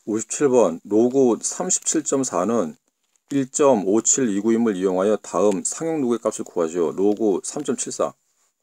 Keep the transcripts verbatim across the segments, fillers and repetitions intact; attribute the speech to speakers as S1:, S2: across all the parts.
S1: 오십칠 번 로그 삼십칠 점 사는 일 점 오칠이구임을 이용하여 다음 상용 로그의 값을 구하시오. 로그 삼 점 칠사.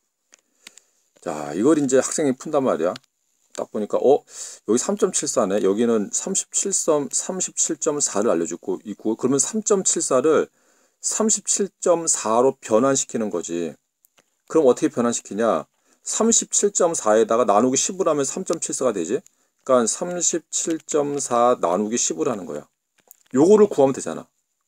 S1: 자, 이걸 이제 학생이 푼단 말이야. 딱 보니까 어 여기 삼 점 칠사네. 여기는 삼십칠 점 사를 알려주고 있고, 그러면 삼 점 칠사를 삼십칠 점 사로 변환시키는 거지. 그럼 어떻게 변환시키냐? 삼십칠 점 사에다가 나누기 십을 하면 삼 점 칠사가 되지. 그러니까 삼십칠 점 사 나누기 십을 하는 거야. 요거를 구하면 되잖아.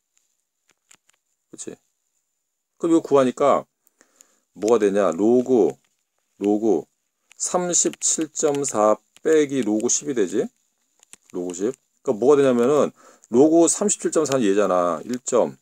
S1: 그치? 그럼 이거 구하니까 뭐가 되냐? 로그 로그 삼십칠 점 사 빼기 로그 십이 되지. 로그 십. 그러니까 뭐가 되냐면은 로그 삼십칠 점 사는 얘잖아. 일 점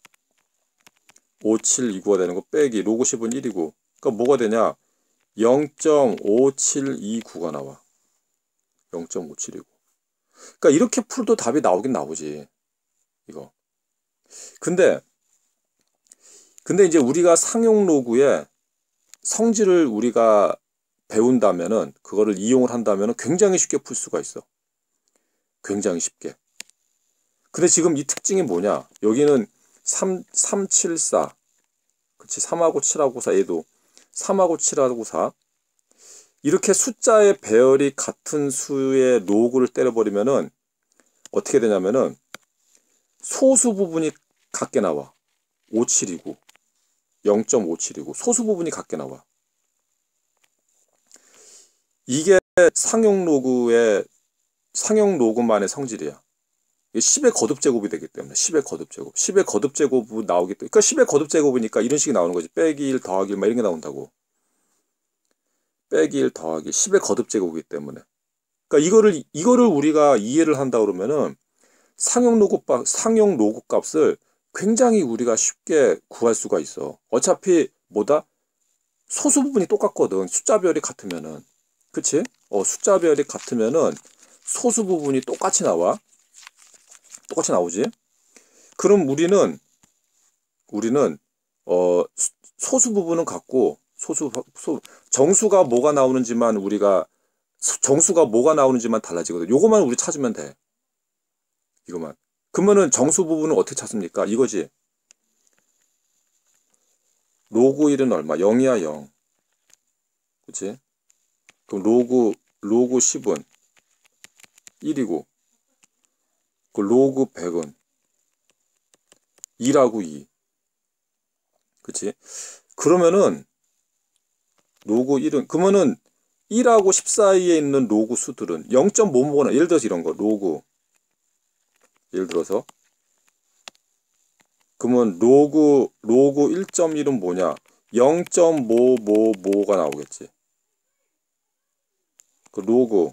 S1: 오칠이구가 되는 거 빼기 로그 십은 일이고. 그러니까 뭐가 되냐? 영 점 오칠이구가 나와. 영 점 오칠이구. 그러니까 이렇게 풀도 답이 나오긴 나오지. 이거. 근데 근데 이제 우리가 상용 로그의 성질을 우리가 배운다면은, 그거를 이용을 한다면은 굉장히 쉽게 풀 수가 있어. 굉장히 쉽게. 근데 지금 이 특징이 뭐냐? 여기는 삼, 삼, 칠, 사. 그치? 삼하고 칠하고 사. 얘도 삼하고 칠하고 사. 이렇게 숫자의 배열이 같은 수의 로그를 때려버리면은 어떻게 되냐면은 소수 부분이 같게 나와. 오십칠이고 영 점 오칠이고 소수 부분이 같게 나와. 이게 상용 로그의 상용 로그만의 성질이야. 십의 거듭제곱이 되기 때문에. 십의 거듭제곱. 십의 거듭제곱이 나오기 때문에. 그러니까 십의 거듭제곱이니까 이런 식이 나오는 거지. 빼기 일 더하기 일 막 이런 게 나온다고. 빼기 일 더하기 십의 거듭제곱이기 때문에. 그러니까 이거를 이거를 우리가 이해를 한다 그러면은 상용 로그 상용 로그 값을 굉장히 우리가 쉽게 구할 수가 있어. 어차피 뭐다? 소수 부분이 똑같거든. 숫자별이 같으면은. 그치? 어, 숫자별이 같으면은 소수 부분이 똑같이 나와. 똑같이 나오지? 그럼 우리는 우리는 어 소수 부분은 같고 소수 소, 정수가 뭐가 나오는지만 우리가 정수가 뭐가 나오는지만 달라지거든. 요거만 우리 찾으면 돼. 이거만. 그러면은 정수 부분은 어떻게 찾습니까? 이거지. 로그 일은 얼마? 영이야, 영. 그치? 그럼 로그 로그 십은 일이고, 그 로그 백은 이라고 이. 그치? 그러면은 로그 일은 그러면은 일하고 십 사이에 있는 로그 수들은 영 점 오오나, 예를 들어서 이런 거 로그 예를 들어서 그러면 로그 로그 일 점 일은 뭐냐? 영 점 오오오가 나오겠지. 그 로그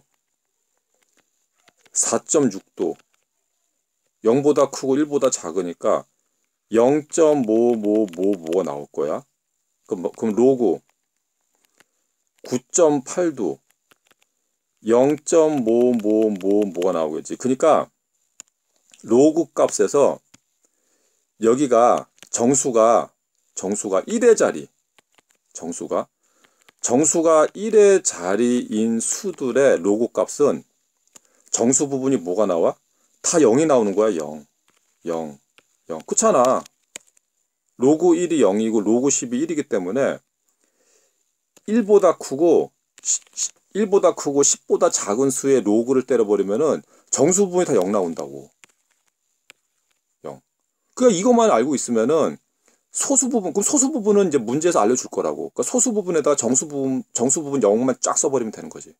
S1: 사 점 육도 영보다 크고 일보다 작으니까 영 점 오오오오가 나올 거야. 그럼, 뭐, 그럼 로그 구 점 팔도 영 점 오오오오가 나오겠지. 그러니까 로그 값에서 여기가 정수가 정수가 일의 자리 정수가 정수가 일의 자리인 수들의 로그 값은 정수 부분이 뭐가 나와? 다 영이 나오는 거야. 영, 영, 영. 그렇잖아. 로그 일이 영이고 로그 십이 일이기 때문에 일보다 크고 일보다 크고 십보다 작은 수의 로그를 때려버리면은 정수 부분이 다 영 나온다고. 영. 그러니까 이것만 알고 있으면은 소수 부분, 그럼 소수 부분은 이제 문제에서 알려줄 거라고. 그러니까 소수 부분에다가 정수 부분, 정수 부분 영만 쫙 써버리면 되는 거지.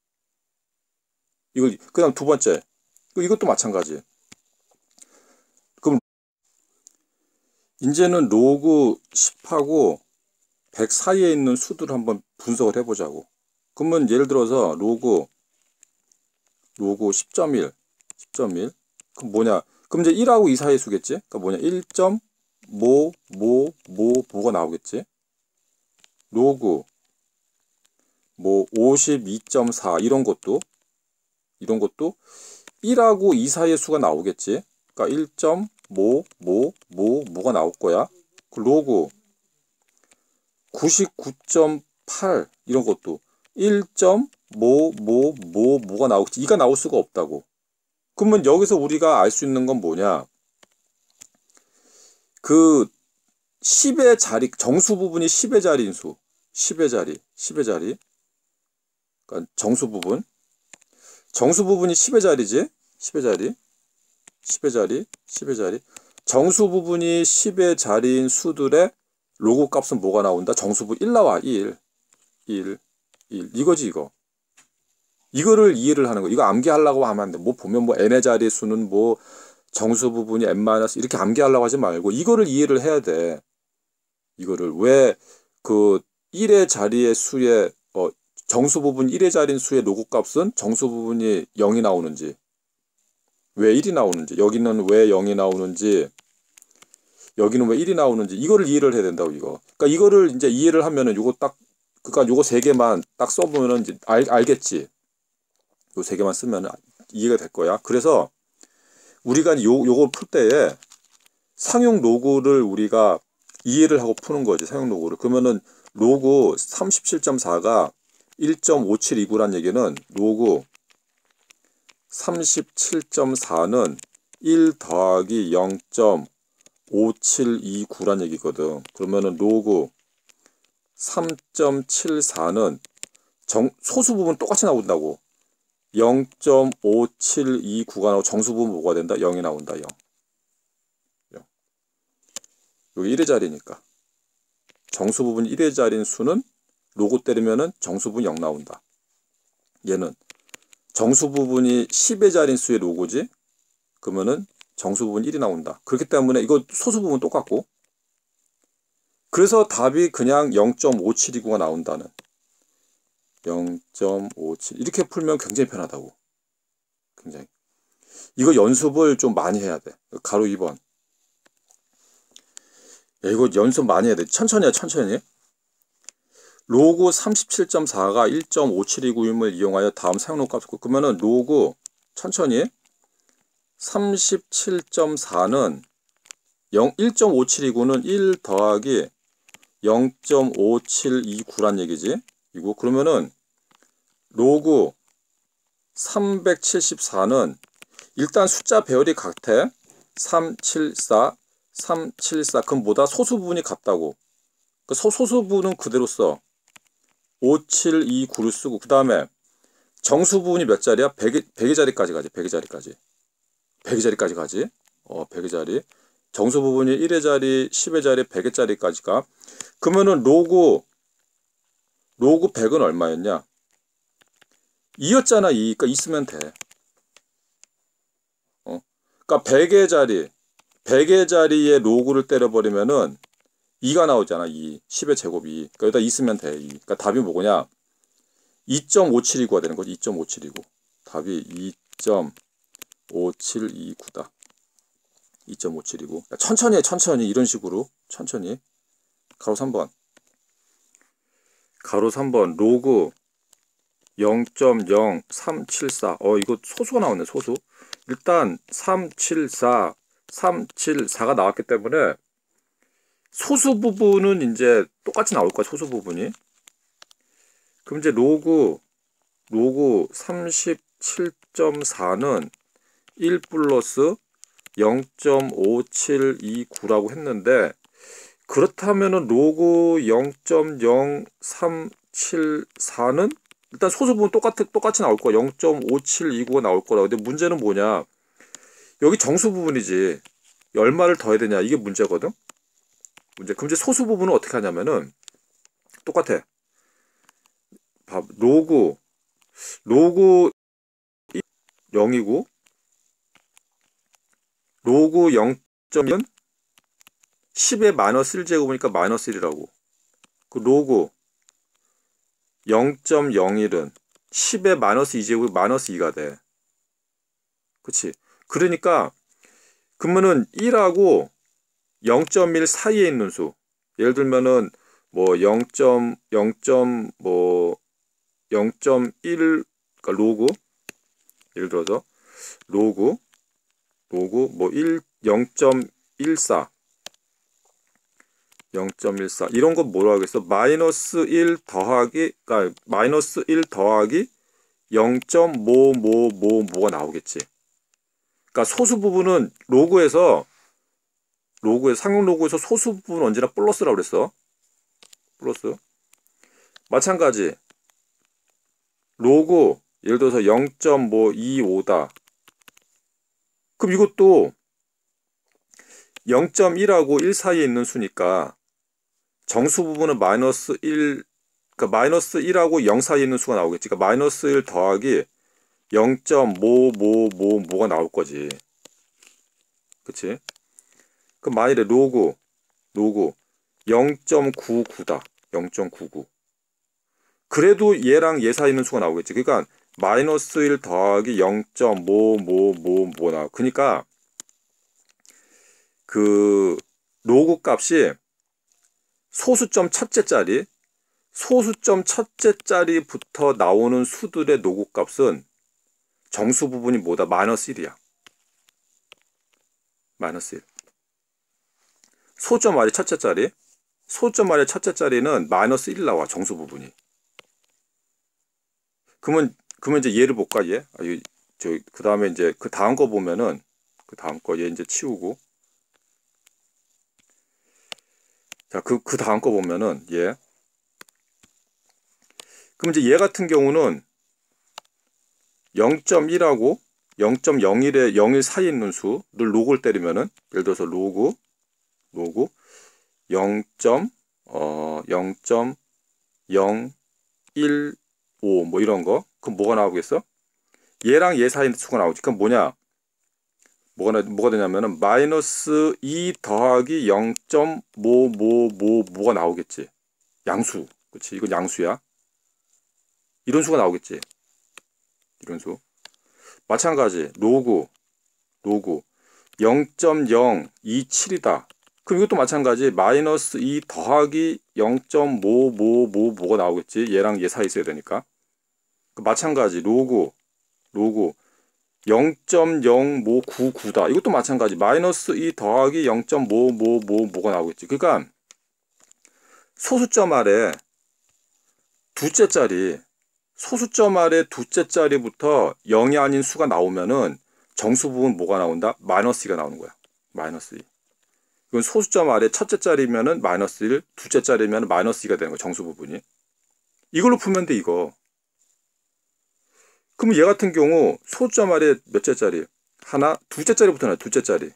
S1: 이걸, 그 다음 두 번째. 이것도 마찬가지. 그럼, 이제는 로그 십하고 백 사이에 있는 수들을 한번 분석을 해보자고. 그러면 예를 들어서 로그, 로그 십 점 일, 십 점 일. 그럼 뭐냐. 그럼 이제 일하고 이 사이의 수겠지? 그러니까 뭐냐. 일 점 오오오오가 나오겠지? 로그 뭐 오십이 점 사 이런 것도 이런 것도 일하고 이 사이의 수가 나오겠지. 그러니까 일 점 오오오오가 나올 거야. 그 로그 구십구 점 팔 이런 것도 일 점 오오오오가 나오겠지. 이가 나올 수가 없다고. 그러면 여기서 우리가 알 수 있는 건 뭐냐? 그 십의 자리, 정수 부분이 십의 자리인 수. 십의 자리, 십의 자리. 그러니까 정수 부분. 정수 부분이 십의 자리지? 십의 자리. 십의 자리, 십의 자리. 정수 부분이 십의 자리인 수들의 로그 값은 뭐가 나온다? 정수부 일 나와. 일. 일. 일. 이거지, 이거. 이거를 이해를 하는 거. 이거 암기하려고 하면 안 돼. 뭐 보면 뭐 n의 자리 수는 뭐 정수 부분이 n 마이너스 이렇게 암기하려고 하지 말고 이거를 이해를 해야 돼. 이거를 왜 그 일의 자리의 수의 어 정수 부분 일의 자리인 수의 로그 값은 정수 부분이 영이 나오는지, 왜 일이 나오는지, 여기는 왜 영이 나오는지, 여기는 왜 일이 나오는지 이거를 이해를 해야 된다고 이거. 그러니까 이거를 이제 이해를 하면은 요거 딱 그러니까 요거 세 개만 딱 써보면은 이제 알, 알겠지. 요 세 개만 쓰면 이해가 될 거야. 그래서 우리가 요 요걸 풀 때에 상용 로그를 우리가 이해를 하고 푸는 거지. 상용 로그를. 그러면은 로그 삼십칠 점 사가 일 점 오칠이구란 얘기는 로그 삼십칠 점 사는 일 더하기 영 점 오칠이구란 얘기거든. 그러면은 로그 삼 점 칠사는 정, 소수 부분 똑같이 나온다고. 영 점 오칠이구가 나오고 정수 부분 뭐가 된다? 영이 나온다. 영. 영. 여기 일의 자리니까. 정수 부분 일의 자리인 수는 로고 때리면은 정수 부분 영 나온다. 얘는 정수 부분이 십의 자리인 수의 로고지? 그러면은 정수 부분 일이 나온다. 그렇기 때문에 이거 소수 부분 똑같고. 그래서 답이 그냥 영 점 오칠이구가 나온다는. 영 점 오칠 이렇게 풀면 굉장히 편하다고. 굉장히. 이거 연습을 좀 많이 해야 돼. 가로 이 번. 야, 이거 연습 많이 해야 돼. 천천히 해, 천천히. 로그 삼십칠 점 사가 일 점 오칠이구임을 이용하여 다음 사용로 값을 그러면은 로그 천천히 삼십칠 점 사는 일 점 오칠이구는 일 더하기 영 점 오칠이구란 얘기지. 이거 그러면은 로그 삼백칠십사는 일단 숫자 배열이 같아. 삼백칠십사, 삼백칠십사 그럼 뭐다? 소수 부분이 같다고. 그 소, 소수 부분은 그대로 써. 오칠이구를 쓰고 그 다음에 정수 부분이 몇 자리야? 백의, 백의 자리까지 가지. 백의 자리까지. 백의 자리까지 가지. 어, 백의 자리. 정수 부분이 일의 자리, 십의 자리, 백의 자리까지 가. 그러면은 로그 로그 백은 얼마였냐? 이였잖아. 이. 그러니까 있으면 돼. 어. 그러니까 백의 자리, 백의 자리에 로그를 때려버리면은 이가 나오잖아. 이. 십의 제곱 이. 그러니까 여기다 있으면 돼. 이. 그러니까 답이 뭐냐? 이 점 오칠이구가 되는 거지. 이 점 오칠이구. 답이 이 점 오칠이구다. 이 점 오칠이구. 천천히 해. 천천히. 이런 식으로. 천천히. 가로 삼 번. 가로 삼 번. 로그 영 점 영삼칠사. 어 이거 소수가 나왔네. 소수. 일단 삼백칠십사, 삼백칠십사가 나왔기 때문에 소수 부분은 이제 똑같이 나올 거야. 소수 부분이. 그럼 이제 로그 로그 삼십칠 점 사는 일 플러스 영 점 오칠이구라고 했는데 그렇다면은 로그 영 점 영삼칠사는 일단 소수 부분 똑같, 똑같이 나올 거야. 영 점 오칠이구가 나올 거라. 근데 문제는 뭐냐? 여기 정수 부분이지. 얼마를 더해야 되냐? 이게 문제거든? 문제. 그럼 이제 소수 부분은 어떻게 하냐면은 똑같아. 봐, 로그 로그 영이고 로그 영 점 일은 십의 마이너스 일 제곱이니까 마이너스 일이라고. 그 로그 영 점 영일은 십의 마이너스 이 제곱이 마이너스 이가 돼. 그치? 그러니까 그러면은 일하고 영 점 일 사이에 있는 수. 예를 들면은 뭐 영 점 영 뭐 영 점 일 그러니까 로그 예를 들어서 로그 로그 뭐 일 영 점 일사 영 점 일사 이런 거 뭐라고 하겠어? 마이너스 일 더하기 그러니까 마이너스 일 더하기 영 점 오오오오가 나오겠지. 그러니까 소수 부분은 로그에서 로그에 상용 로그에서 소수 부분은 언제나 플러스라고 그랬어. 플러스. 마찬가지 로그 예를 들어서 영 점 이오다. 그럼 이것도 영 점 일하고 일 사이에 있는 수니까 정수 부분은 마이너스 일, 그러니까 마이너스 일하고 영 사이에 있는 수가 나오겠지. 그러니까 마이너스 일 더하기 영 점 오오오오가 나올 거지. 그치? 그럼 만일에 로그, 로그 영 점 구구다. 영 점 구구. 그래도 얘랑 얘 사이에 있는 수가 나오겠지. 그러니까 마이너스 일 더하기 영 점 오오오오 나와. 그러니까 그 로그 값이 소수점 첫째 자리, 소수점 첫째 자리부터 나오는 수들의 로그 값은 정수 부분이 뭐다? 마이너스 일이야. 마이너스 일. 소점 아래 첫째 자리, 소점 아래 첫째 자리는 마이너스 일 나와. 정수 부분이. 그러면 그러면 이제 얘를 볼까 얘? 아, 저 그 다음에 이제 그 다음 거 보면은 그 다음 거 얘 이제 치우고 자 그 그 다음 거 보면은 얘. 그럼 이제 얘 같은 경우는 영 점 일하고 영 점 영일에 영일 사이에 있는 수를 로그를 때리면은 예를 들어서 로그 로그 영 점 영 점 영일오 뭐 이런 거. 그럼 뭐가 나오겠어? 얘랑 얘 사이에 수가 나오지. 그럼 뭐냐? 뭐가, 뭐가 되냐면은 마이너스 이 더하기 영 점 오오오오가 나오겠지. 양수. 그치? 이건 양수야. 이런 수가 나오겠지. 이런 수. 마찬가지. 로그. 로그. 영 점 영이칠이다. 그럼 이것도 마찬가지. 마이너스 이 더하기 영 점 오오오오가 나오겠지. 얘랑 얘 사이에 있어야 되니까. 마찬가지. 로그. 로그. 영 점 영오구구다. 이것도 마찬가지. 마이너스 이 더하기 영 점 오오오오가 나오겠지. 그러니까 소수점 아래 두째 자리, 소수점 아래 두째 자리부터 영이 아닌 수가 나오면은 정수 부분 뭐가 나온다? 마이너스 이가 나오는 거야. 마이너스 이. 이건 소수점 아래 첫째 자리면은 마이너스 일, 두째 자리면 마이너스 이가 되는 거야. 정수 부분이. 이걸로 풀면 돼 이거. 그럼 얘 같은 경우 소수점 아래 몇째 자리? 하나, 둘째 자리부터 나와. 둘째 자리.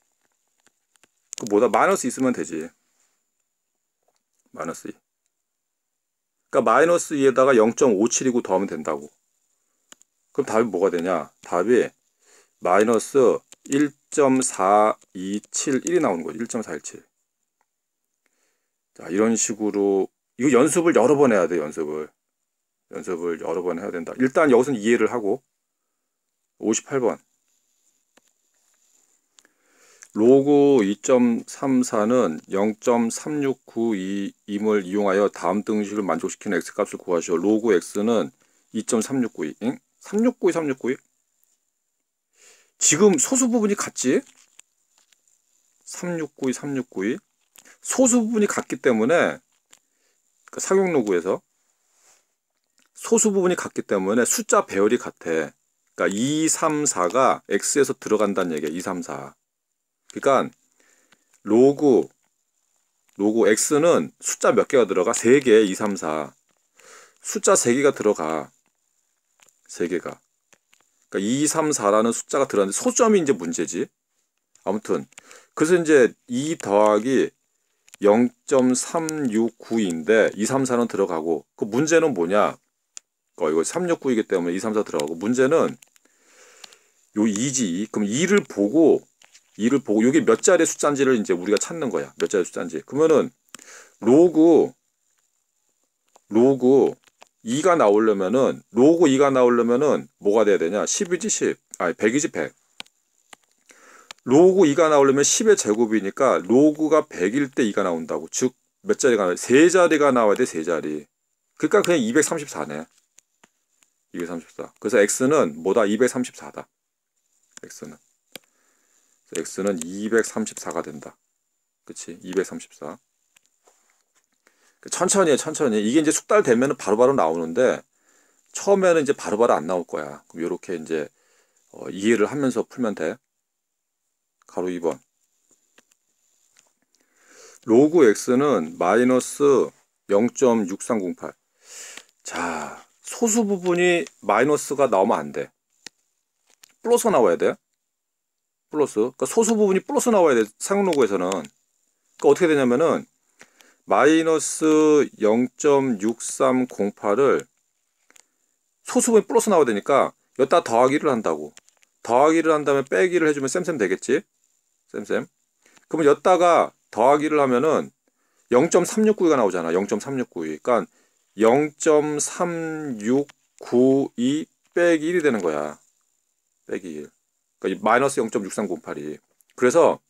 S1: 그 뭐다? 마이너스 있으면 되지. 마이너스 이. 그러니까 마이너스 이에다가 영 점 오칠이고 더하면 된다고. 그럼 답이 뭐가 되냐? 답이 마이너스 일 점 사이칠일이 나오는 거지. 일 점 사일칠. 자, 이런 식으로 이거 연습을 여러 번 해야 돼. 연습을. 연습을 여러 번 해야 된다. 일단 여기서는 이해를 하고 오십팔 번 로그 이 점 삼사는 영 점 삼육구이임을 이용하여 다음 등식을 만족시키는 x값을 구하시오. 로그 x는 이 점 삼육구이. 응? 삼육구이 삼육구이? 지금 소수 부분이 같지? 삼육구이 삼육구이. 소수 부분이 같기 때문에 그 상용 로그에서 소수 부분이 같기 때문에 숫자 배열이 같아. 그러니까 이, 삼, 사가 x에서 들어간다는 얘기야. 이, 삼, 사. 그러니까 로그 로그 x는 숫자 몇 개가 들어가? 세 개, 이, 삼, 사. 숫자 세 개가 들어가. 세 개가. 그러니까 이, 삼, 사라는 숫자가 들어가는데 소점이 이제 문제지. 아무튼 그래서 이제 이 더하기 영 점 삼육구인데 이, 삼, 사는 들어가고 그 문제는 뭐냐? 어, 이거 삼육구이기 때문에 이, 삼, 사 들어가고 문제는 요 이지. 그럼 이를 보고 이를 보고 이게 몇 자리의 숫자인지를 이제 우리가 찾는 거야. 몇 자리의 숫자인지. 그러면은 로그 로그 이가 나오려면은 로그 이가 나오려면은 뭐가 돼야 되냐? 십이지 십. 아니 백이지 백. 로그 이가 나오려면 십의 제곱이니까 로그가 백일 때 이가 나온다고. 즉 몇 자리가 나와? 세 자리가 나와야 돼. 세 자리. 그러니까 그냥 이백삼십사네. 이백삼십사. 그래서 x는 뭐다? 이백삼십사다. x는. x는 이백삼십사가 된다. 그치? 이백삼십사. 천천히 해, 천천히. 이게 이제 숙달 되면 바로바로 나오는데, 처음에는 이제 바로바로 안 나올 거야. 그럼 요렇게 이제, 어, 이해를 하면서 풀면 돼. 가로 이 번. 로그 x는 마이너스 영 점 육삼공팔. 자, 소수 부분이 마이너스가 나오면 안 돼. 플러스 나와야 돼. 플러스. 그러니까 소수 부분이 플러스 나와야 돼. 상용로그에서는. 그러니까 어떻게 되냐면은 마이너스 영 점 육삼공팔을 소수 부분이 플러스 나와야 되니까 여기다 더하기를 한다고. 더하기를 한 다음에 빼기를 해주면 쌤쌤 되겠지? 쌤쌤. 그러면 여기다가 더하기를 하면은 영 점 삼육구이가 나오잖아. 영 점 삼육구이. 그러니까 영 점 삼육구이 빼기 일이 되는 거야. 빼기 일. 그러니까 마이너스 영 점 육삼공팔이. 그래서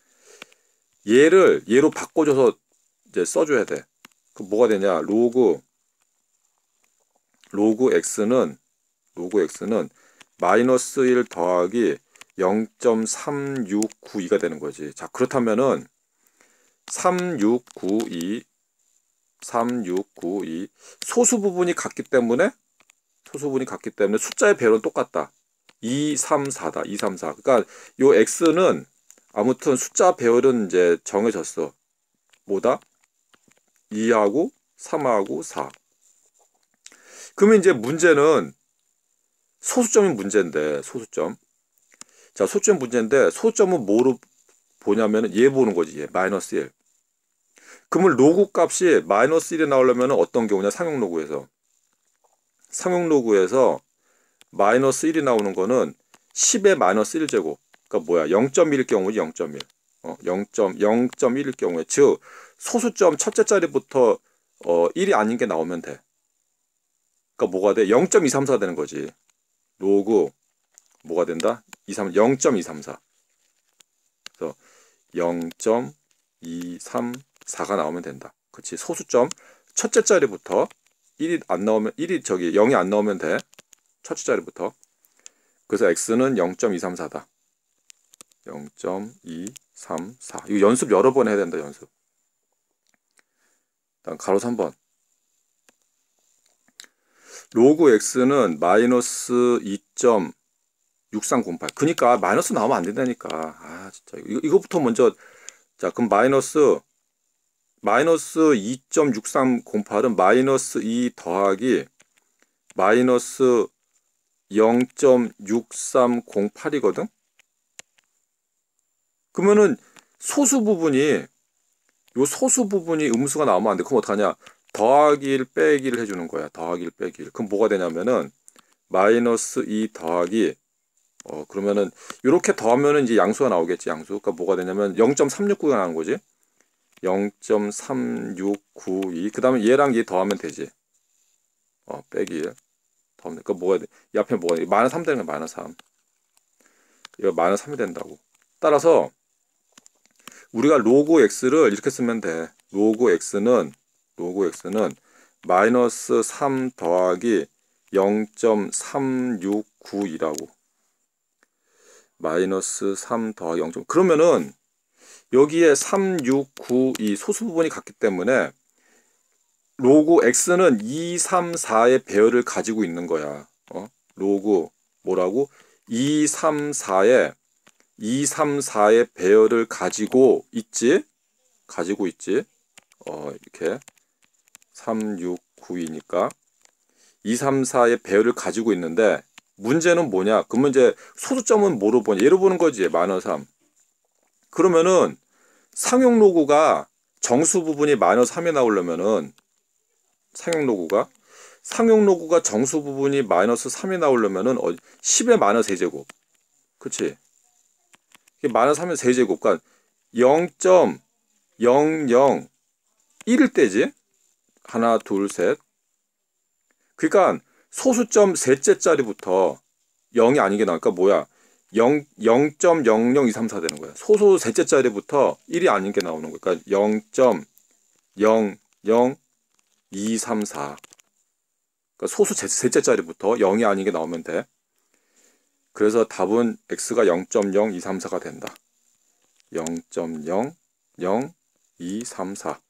S1: 얘를 얘로 바꿔줘서 이제 써줘야 돼. 그럼 뭐가 되냐? 로그 로그 x는 로그 x는 마이너스 일 더하기 영 점 삼육구이가 되는 거지. 자, 그렇다면은 삼육구이 삼육구이 소수 부분이 같기 때문에 소수 부분이 같기 때문에 숫자의 배열은 똑같다. 이삼사다. 이삼사. 그러니까 요 x는 아무튼 숫자 배열은 이제 정해졌어. 뭐다? 이하고 삼하고 사. 그러면 이제 문제는 소수점이 문제인데, 소수점. 자, 소수점 문제인데, 소수점은 뭐로 보냐면은 얘 보는 거지. 얘. 마이너스 일. 그러면 로그 값이 마이너스 일이 나오려면 어떤 경우냐? 상용로그에서. 상용로그에서 마이너스 일이 나오는 거는 십의 마이너스 일 제곱. 그러니까 뭐야? 영 점 일일 경우지. 영 점 일. 어, 영 점 일일 경우에. 즉, 소수점 첫째 자리부터 어, 일이 아닌 게 나오면 돼. 그러니까 뭐가 돼? 영 점 이삼사 되는 거지. 로그 뭐가 된다? 영 점 이삼사. 그래서 영 점 이삼사가 나오면 된다. 그렇지. 소수점 첫째 자리부터 일이 안 나오면 일이 저기 영이 안 나오면 돼. 첫째 자리부터. 그래서 x는 영 점 이삼사다. 영 점 이삼사. 이거 연습 여러 번 해야 된다. 연습. 다음 가로 삼 번. 로그 x는 마이너스 이 점 육삼공팔. 그니까 마이너스 나오면 안 된다니까. 아 진짜 이거, 이거부터 먼저. 자, 그럼 마이너스 마이너스 이 점 육삼공팔은 마이너스 이 더하기 마이너스 영 점 육삼공팔이거든. 그러면은 소수 부분이 요 소수 부분이 음수가 나오면 안 돼. 그럼 어떡하냐? 더하기를 빼기를 해주는 거야. 더하기를 빼기를. 그럼 뭐가 되냐면은 마이너스 이 더하기 어 그러면은 이렇게 더하면은 이제 양수가 나오겠지. 양수. 그러니까 뭐가 되냐면 영 점 삼육구가 나오는 거지. 영 점 삼육구이. 그 다음에 얘랑 얘 더하면 되지. 어 빼기 일. 더하면 그러니까 뭐가 돼? 이 앞에 뭐가 돼? 마이너스 삼 되는 거야. 마이너스 삼. 이거 마이너스 삼이 된다고. 따라서 우리가 로그 x를 이렇게 쓰면 돼. 로그 x는 로그 x는 마이너스 삼 더하기 영 점 삼육구이라고. 마이너스 삼 더하기 영. 그러면은 여기에 삼육구이 소수 부분이 같기 때문에 로그 x는 이삼사의 배열을 가지고 있는 거야. 어? 로그 뭐라고? 이삼사의 이삼사의 배열을 가지고 있지. 가지고 있지. 어, 이렇게 삼육구이니까 이삼사의 배열을 가지고 있는데 문제는 뭐냐? 그러면 이제 소수점은 뭐로 보냐? 얘로 보는 거지. 마이너스 삼. 그러면은 상용 로그가 정수 부분이 마이너스 삼이 나오려면은 상용 로그가 상용 로그가 정수 부분이 마이너스 삼이 나오려면은 어, 십의 마이너스 세제곱. 그치? 이게 마이너스 삼의 세제곱. 그러니까 영 점 영영일일 때지. 하나, 둘, 셋. 그러니까 소수점 셋째 자리부터 영이 아닌 게 나오니까 뭐야? 영 점 영영이삼사 되는 거야. 소수 셋째 자리부터 일이 아닌 게 나오는 거야. 그러니까 영 점 영영이삼사. 그러니까 소수 셋째 자리부터 영이 아닌 게 나오면 돼. 그래서 답은 x가 영 점 영이삼사가 된다. 영 점 영영이삼사.